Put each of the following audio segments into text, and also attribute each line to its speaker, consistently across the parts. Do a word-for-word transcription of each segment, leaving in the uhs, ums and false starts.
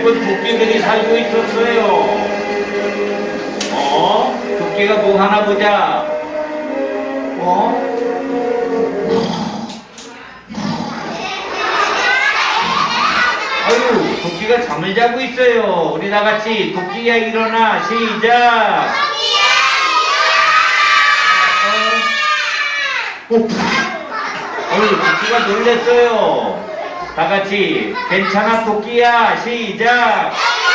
Speaker 1: 토끼들이 살고 있었어요. 어? 토끼가 뭐 하나 보자. 어? 아유, 토끼가 잠을 자고 있어요. 우리 다 같이 토끼야 일어나. 시작. 어? 어휴, 토끼가 놀랬어요. 다 같이 괜찮아 토끼야. 시작.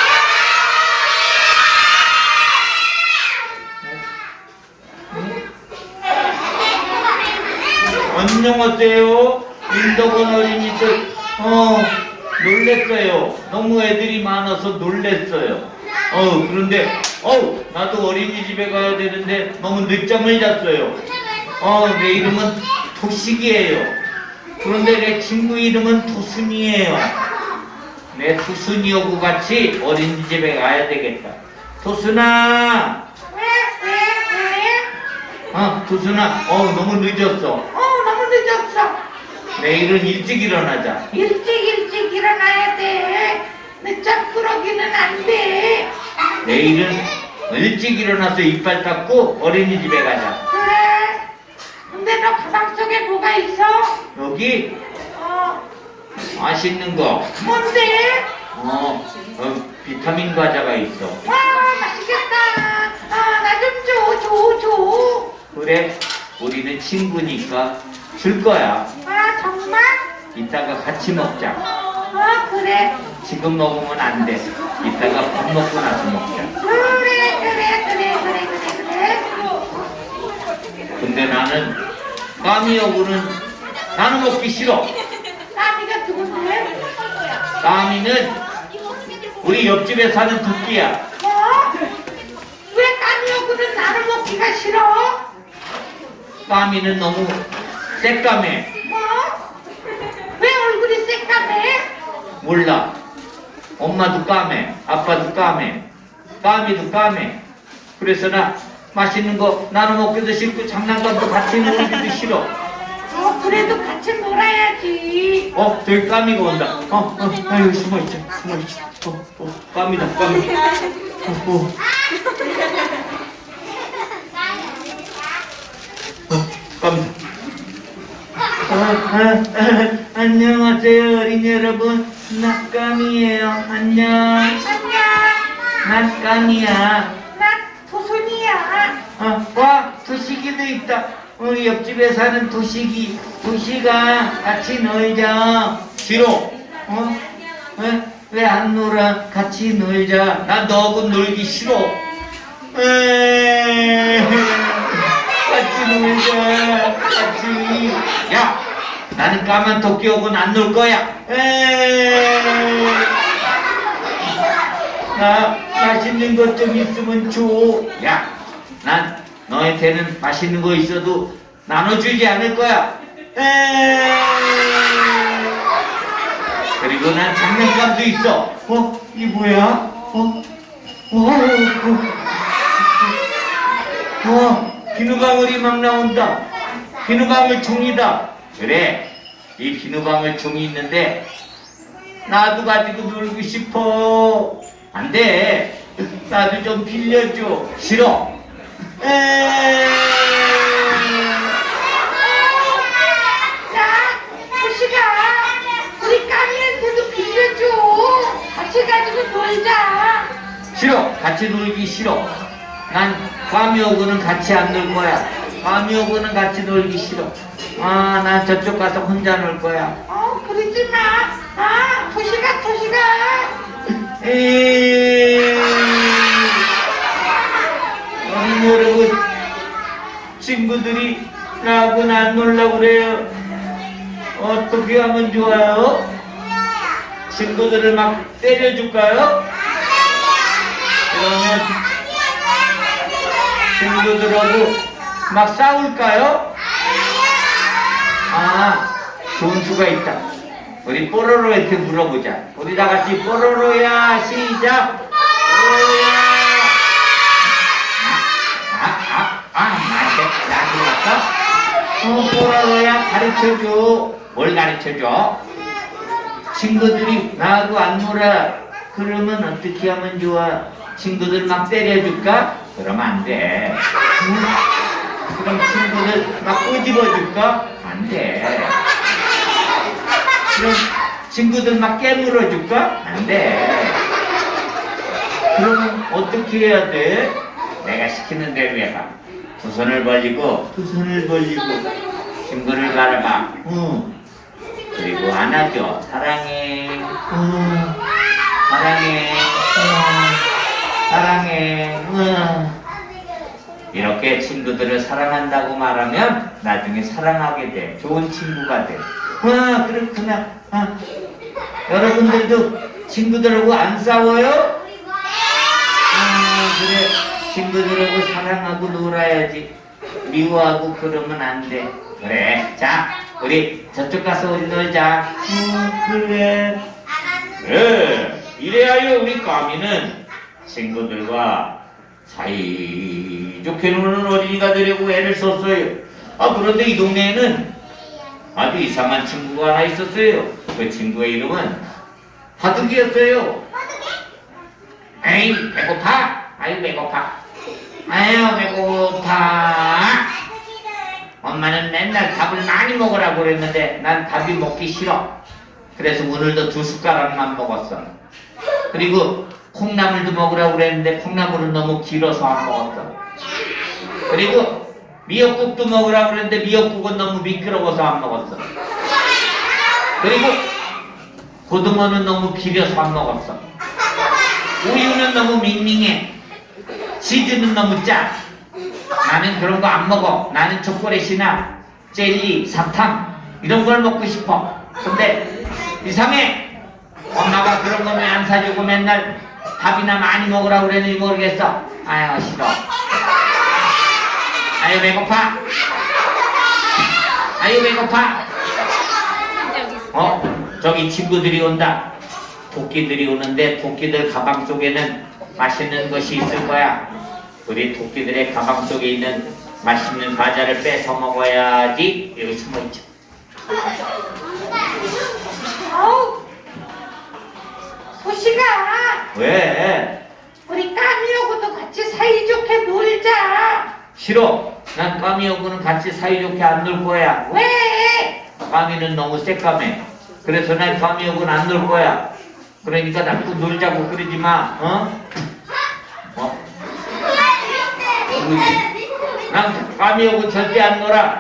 Speaker 1: 안녕하세요. 민덕원 어린이들. 어, 놀랬어요. 너무 애들이 많아서 놀랬어요. 어, 그런데 어, 나도 어린이집에 가야 되는데 너무 늦잠을 잤어요. 어, 내 이름은 토식이에요. 그런데 내 친구 이름은 토순이에요. 내 토순이하고 같이 어린이집에 가야 되겠다. 토순아.
Speaker 2: 왜? 왜? 왜?
Speaker 1: 어, 토순아. 어, 너무 늦었어.
Speaker 2: 어, 너무 늦었어.
Speaker 1: 내일은 일찍 일어나자.
Speaker 2: 일찍 일찍 일어나야 돼. 늦잠 꾸러기는 안 돼.
Speaker 1: 내일은 일찍 일어나서 이빨 닦고 어린이집에 가자.
Speaker 2: 그래. 근데 너 가방 속에 뭐가 있어?
Speaker 1: 여기
Speaker 2: 어,
Speaker 1: 맛있는 거.
Speaker 2: 뭔데?
Speaker 1: 어, 어 비타민 과자가 있어.
Speaker 2: 와, 맛있겠다. 아, 나 좀 줘, 줘, 줘.
Speaker 1: 그래, 우리는 친구니까 줄 거야.
Speaker 2: 아, 정말?
Speaker 1: 이따가 같이 먹자.
Speaker 2: 아, 그래.
Speaker 1: 지금 먹으면 안 돼. 이따가 밥 먹고 나서 먹자.
Speaker 2: 그래, 그래, 그래, 그래, 그래, 그래.
Speaker 1: 근데 나는 까미하고는 나는 먹기 싫어.
Speaker 2: 까미가 누군데?
Speaker 1: 까미는 우리 옆집에 사는 토끼야.
Speaker 2: 뭐? 왜 까미하고는 나를 먹기가 싫어?
Speaker 1: 까미는 너무 새까매.
Speaker 2: 뭐? 왜 얼굴이 새까매?
Speaker 1: 몰라. 엄마도 까매, 아빠도 까매, 까미도 까매. 그래서 나 맛있는 거 나눠 먹기도 싫고 장난감도 같이 놀기도 싫어.
Speaker 2: 어, 그래도 같이 놀아야지.
Speaker 1: 어, 저기 까미가 온다. 어, 어, 아유, 숨어있자, 숨어있자. 어, 어, 까미다, 까미. 어, 어. 어, 까미다. 아, 아, 아, 안녕하세요, 어린이 여러분. 나 까미예요. 안녕.
Speaker 2: 안녕.
Speaker 1: 난 까미야.
Speaker 2: 나 도순이야.
Speaker 1: 어, 와, 도식이도 있다. 우리 옆집에 사는 도식이. 도식아, 같이 놀자. 싫어. 어? 왜? 왜 안 놀아? 같이 놀자. 나 너하고 놀기 싫어. 에이, 같이 놀자. 같이. 야, 나는 까만 토끼하고는 안 놀 거야. 에이. 나 맛있는 것 좀 있으면 줘. 야, 난 너한테는 맛있는 거 있어도 나눠주지 않을 거야. 에이. 그리고 난 장난감도 있어. 어? 이 뭐야? 어? 어? 어? 어? 비누방울이 막 나온다. 비누방울 종이다. 그래, 이 비누방울 종이 있는데 나도 가지고 놀고 싶어. 안 돼. 나도 좀 빌려줘. 싫어. 에이.
Speaker 2: 야, 도시가 우리 까미한테도 빌려줘. 같이 가지고 놀자.
Speaker 1: 싫어. 같이 놀기 싫어. 난 까미하고는 같이 안 놀 거야. 까미하고는 같이 놀기 싫어. 아, 난 저쪽 가서 혼자 놀 거야.
Speaker 2: 어, 그러지 마. 아, 도시가, 도시가.
Speaker 1: 에이. 어린이 여러분, 친구들이 나하고는 안 놀라고 그래요. 어떻게 하면 좋아요? 친구들을 막 때려줄까요? 그러면 친구들하고 막 싸울까요? 아, 좋은 수가 있다. 우리 뽀로로한테 물어보자. 우리 다 같이 뽀로로야, 시작. 뽀로로야. 아, 아, 아, 나한테, 나한테 왔어? 어, 뽀로로야, 가르쳐줘. 뭘 가르쳐줘? 친구들이 나하고 안 놀아. 그러면 어떻게 하면 좋아? 친구들 막 때려줄까? 그러면 안 돼. 응? 그럼 친구들 막 꼬집어줄까? 안 돼. 그럼 친구들 막 깨물어줄까? 안 돼. 그러면 어떻게 해야 돼? 내가 시키는 대로 해봐. 두 손을 벌리고, 두 손을 벌리고, 친구를 바라봐. 응. 그리고 안아줘. 사랑해. 응. 사랑해. 응. 사랑해. 응. 이렇게 친구들을 사랑한다고 말하면 나중에 사랑하게 돼. 좋은 친구가 돼. 와, 그렇구나. 아. 여러분들도 친구들하고 안 싸워요? 아, 그래. 친구들하고 사랑하고 놀아야지. 미워하고 그러면 안 돼. 그래. 자, 우리 저쪽 가서 우리 놀자. 음, 그래. 그래. 이래야요 우리 까미는 친구들과 사이좋게 노는 어린이가 되려고 애를 썼어요. 아, 그런데 이 동네에는 아주 이상한 친구가 하나 있었어요. 그 친구의 이름은 바둑이였어요. 에이, 배고파? 아유, 배고파. 아유, 배고파. 엄마는 맨날 밥을 많이 먹으라고 그랬는데 난 밥이 먹기 싫어. 그래서 오늘도 두 숟가락만 먹었어. 그리고 콩나물도 먹으라고 그랬는데 콩나물은 너무 길어서 안 먹었어. 그리고 미역국도 먹으라고 그랬는데 미역국은 너무 미끄러워서 안 먹었어. 그리고 고등어는 너무 비려서 안 먹었어. 우유는 너무 밍밍해. 치즈는 너무 짜. 나는 그런 거 안 먹어. 나는 초콜릿이나 젤리, 사탕 이런 걸 먹고 싶어. 근데 이상해. 엄마가 그런 거 왜 안 사주고 맨날 밥이나 많이 먹으라고 그랬는지 모르겠어. 아유, 싫어. 아유, 배고파. 아유, 배고파. 어? 저기 친구들이 온다. 토끼들이 오는데 토끼들 가방 속에는 맛있는 것이 있을 거야. 우리 토끼들의 가방 속에 있는 맛있는 과자를 뺏어 먹어야지. 여기 숨어있죠.
Speaker 2: 어우, 도시가
Speaker 1: 왜?
Speaker 2: 우리 까미하고도 같이 사이좋게 놀자.
Speaker 1: 싫어. 난 까미하고는 같이 사이좋게 안 놀 거야.
Speaker 2: 왜?
Speaker 1: 까미는 너무 새까매. 그래서 난 까미하고는 안 놀 거야. 그러니까 나도 놀자고 그러지 마. 어? 어? 난 까미하고 절대 안 놀아.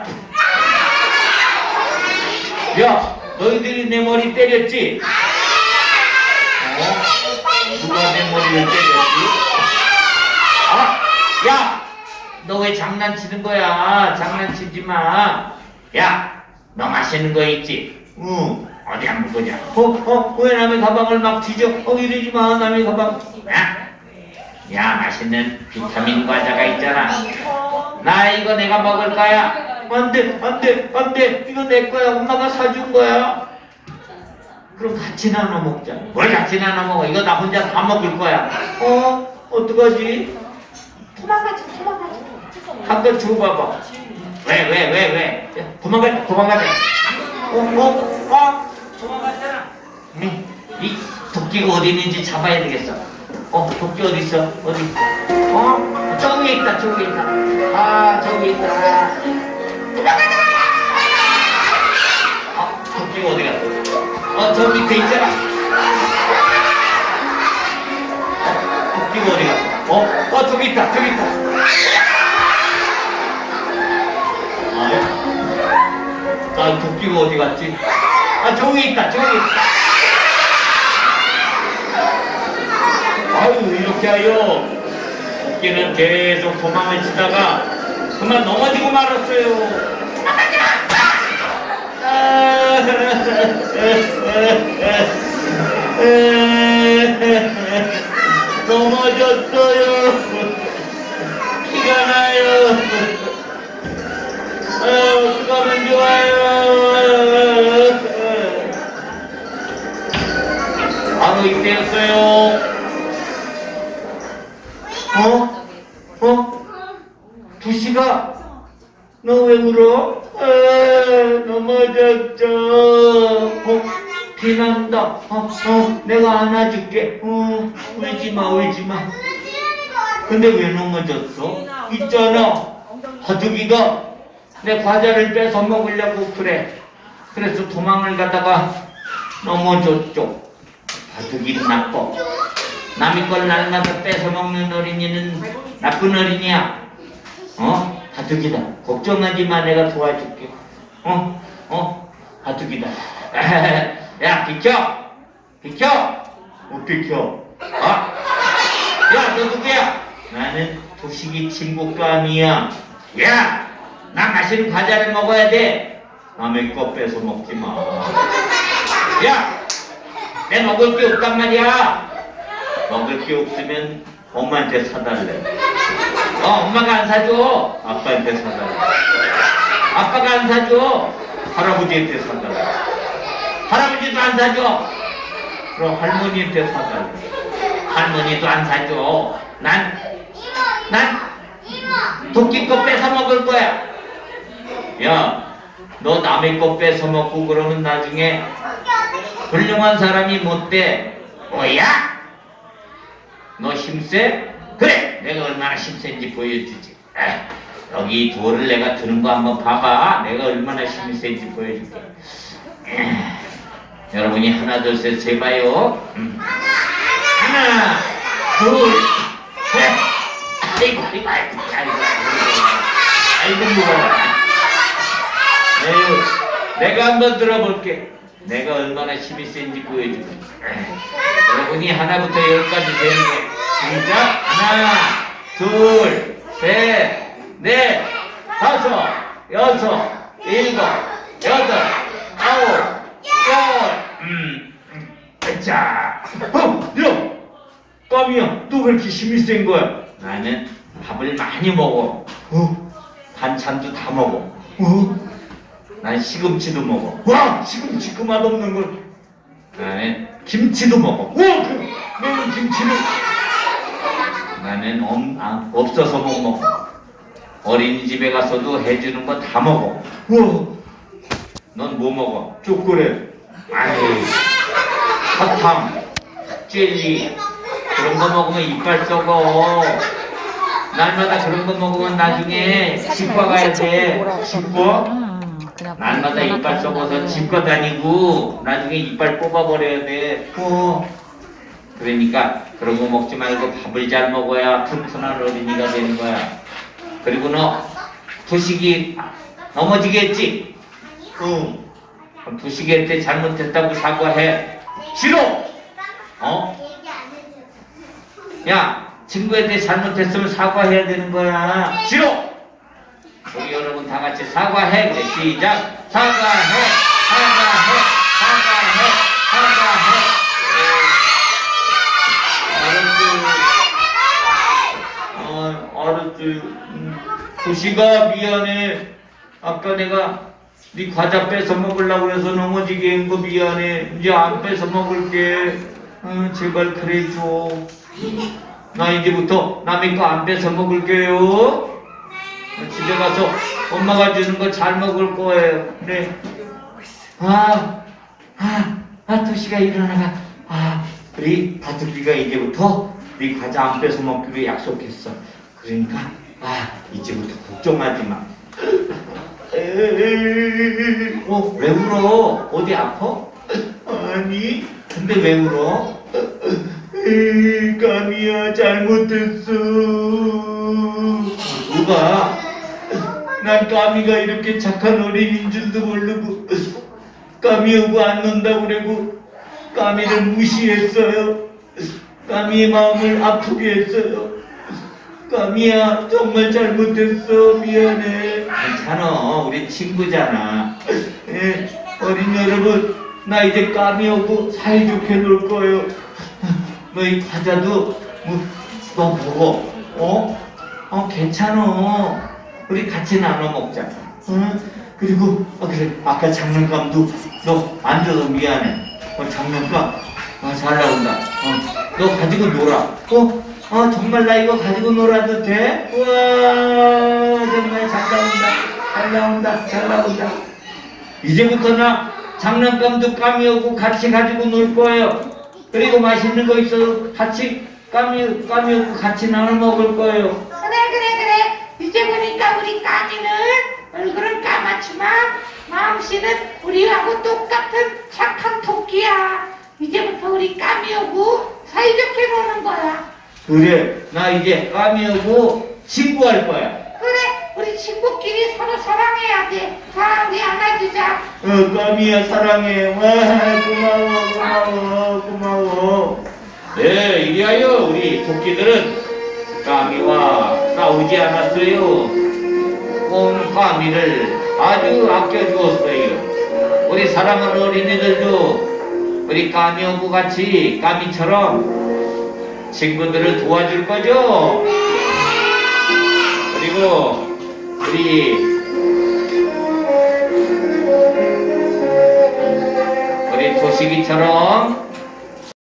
Speaker 1: 야, 너희들이 내 머리 때렸지? 어? 누가 내 머리를 때렸지? 아, 야, 너 왜 장난치는 거야? 장난치지 마. 야, 너 마시는 거 있지? 응. 어디 한번 보자. 어, 어, 왜 남의 가방을 막 뒤져? 어, 이러지 마, 남의 가방. 야, 야, 맛있는 비타민 과자가 있잖아. 나 이거 내가 먹을 거야. 안 돼, 안 돼, 안 돼. 이거 내 거야. 엄마가 사준 거야. 그럼 같이 나눠 먹자. 뭘 같이 나눠 먹어? 이거 나 혼자 다 먹을 거야. 어? 어떡하지?
Speaker 2: 도망가자, 도망가자.
Speaker 1: 한번 줘봐봐. 왜, 왜, 왜, 왜? 도망가, 도망가자. 어, 어, 어? 도망갔잖아. 응. 이 도끼가 어디 있는지 잡아야 되겠어. 어, 도끼 어디 있어? 어디 있어? 어? 저기 있다, 저기 있다. 아, 저기 있다. 도망가자! 어, 도끼가 어디 갔어? 어, 저 밑에 있잖아. 어, 도끼가 어디 갔어? 어, 어, 저기 있다, 저기 있다. 아, 아, 도끼가 어디 갔지? 아, 저기 있다, 저기 있다. 아유, 이렇게 하여 도끼는 계속 도망을 치다가 그만 넘어지고 말았어요. 넘어졌어요. 피가 나요. 아, 어떡하면 좋아요. 바로 이때였어요. 어? 어? 두시가 너 왜 울어? 아, 넘어졌죠. 어? 피난다. 어, 어, 내가 안아줄게. 어, 울지마, 울지마. 근데 왜 넘어졌어? 있잖아. 바둑이가 내 과자를 뺏어 먹으려고 그래. 그래서 도망을 가다가 넘어졌죠. 바둑이 나빠. 남의 걸 날마다 뺏어 먹는 어린이는 나쁜 어린이야. 어? 바둑이다. 걱정하지 마. 내가 도와줄게. 어? 어? 바둑이다. 야, 비켜! 비켜! 못 비켜. 어? 야, 너 누구야? 나는 도식이 친구감이야. 야! 나 마시는 과자를 먹어야 돼. 남의 거 뺏어 먹지 마. 야! 내 먹을 게 없단 말이야. 먹을 게 없으면 엄마한테 사달래. 어, 엄마가 안 사줘. 아빠한테 사달래. 아빠가 안 사줘. 할아버지한테 사달래. 할아버지도 안 사줘. 그럼 할머니한테 사달래. 할머니도 안 사줘. 난, 난 도끼 거 뺏어 먹을 거야. 야, 너 남의 거 뺏어 먹고 그러면 나중에 훌륭한 사람이 못 돼. 뭐야? 너 힘세? 그래! 내가 얼마나 힘센지 보여주지. 에이, 여기 돌을 내가 드는 거 한번 봐봐. 내가 얼마나 힘이 센지 보여줄게. 에이, 여러분이 하나, 둘, 셋 세봐요. 음. 하나, 둘, 셋. 아이고, 아이고, 아이고, 아이고, 아이고, 무거워. 에휴, 내가 한번 들어볼게. 내가 얼마나 힘이 센지 보여줄게. 에이, 여러분이 하나부터 열까지 세는 거. 시작! 하나, 둘, 셋, 넷, 다섯, 여섯, 일곱, 여덟, 아홉, 열. 음, 음, 자, 어, 야, 까미야, 너 왜 이렇게 힘이 센 거야? 나는 밥을 많이 먹어. 어, 반찬도 다 먹어. 어, 난 시금치도 먹어. 와, 시금치 그 맛없는 걸. 나는 김치도 먹어. 와, 그 매운 김치를. 나는 엄, 아, 없어서 못 먹어. 어린이집에 가서도 해주는 거 다 먹어. 우와, 넌 뭐 먹어? 초콜릿, 아니, 사탕, 젤리, 그런 거 먹으면 이빨 썩어. 날마다 그런 거 먹으면 나중에 치과 가야 돼. 치과? 날마다 이빨 썩어서 치과 다니고 나중에 이빨 뽑아버려야 돼. 어. 그러니까 그런 거 먹지 말고 밥을 잘 먹어야 튼튼한 어린이가 되는 거야. 그리고 너 부식이 넘어지겠지? 응. 그럼 부식이한테 잘못했다고 사과해. 싫어! 어? 야, 친구한테 잘못했으면 사과해야 되는 거야. 싫어! 우리 여러분 다 같이 사과해. 그래, 시작! 사과해! 사과해! 사과해! 사과해! 알았지. 음, 도시가 미안해. 아까 내가 네 과자 뺏어 먹으려고 해서 넘어지게 한 거 미안해. 이제 안 뺏어 먹을게. 어, 제발 그래줘. 나 이제부터 남의 거 안 뺏어 먹을게요. 집에 가서 엄마가 주는 거 잘 먹을 거예요. 네. 아, 아, 아, 도시가 일어나가. 아, 우리 바둑이가 이제부터 네 과자 안 뺏어 먹기로 약속했어. 그러니까 아, 이제부터 걱정하지 마. 어, 왜 울어? 어디 아파? 아니, 근데 왜 울어? 까미야, 잘못했어. 누가? 난 까미가 이렇게 착한 어린이인 줄도 모르고 까미하고 안 논다고 그러고 까미를 무시했어요. 까미의 마음을 아프게 했어요. 까미야, 정말 잘못했어. 미안해. 괜찮아. 우리 친구잖아. 예, 어린 여러분, 나 이제 까미하고 사이좋게 놀 거예요. 너희 과자도 뭐, 너 먹어. 어? 어, 괜찮아. 우리 같이 나눠 먹자. 응? 그리고 어, 그래, 아까 장난감도 너 안 줘서 미안해. 어, 장난감 아, 잘 나온다. 어, 너 가지고 놀아. 어? 어, 정말 나 이거 가지고 놀아도 돼? 우와, 정말 잘 나온다. 잘 나온다. 잘 나온다. 이제부터 나 장난감도 까미하고 같이 가지고 놀 거예요. 그리고 맛있는 거 있어도 같이 까미, 까미하고 같이 나눠 먹을 거예요.
Speaker 2: 그래 그래 그래. 이제 보니까 우리 까미는 얼굴은 까맣지만 마음씨는 우리하고 똑같은 착한 토끼야. 이제부터 우리 까미하고 사이좋게 노는 거야.
Speaker 1: 그래, 나 이제 까미하고 친구할 거야.
Speaker 2: 그래, 우리 친구끼리 서로 사랑해야 돼. 자, 우리 안아주자.
Speaker 1: 어, 까미야 사랑해. 와, 고마워, 고마워, 고마워. 네, 이리하여 우리 토끼들은 까미와 싸우지 않았어요. 온 까미를 아주 아껴주었어요. 우리 사랑하는 어린이들도 우리 까미하고 같이 까미처럼 친구들을 도와줄 거죠? 그리고 우리 우리 도식이처럼